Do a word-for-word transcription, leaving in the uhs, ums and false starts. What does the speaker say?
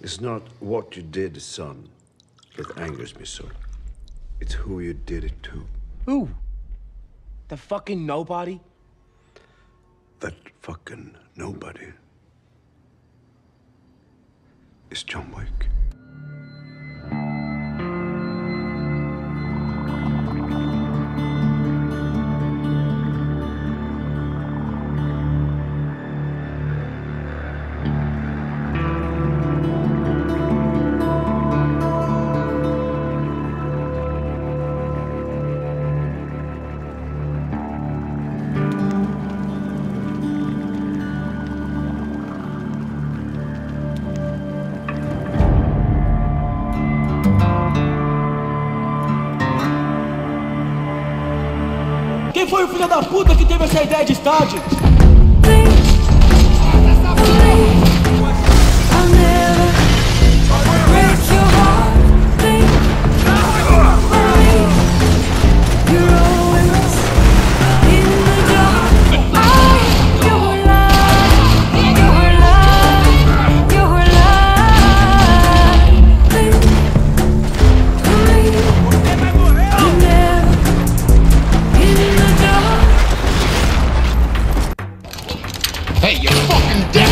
It's not what you did, son, that angers me so. It's who you did it to. Who? The fucking nobody? That fucking nobody is John Wick. Quem foi o filho da puta que teve essa ideia de estádio? Hey, you're fucking dead!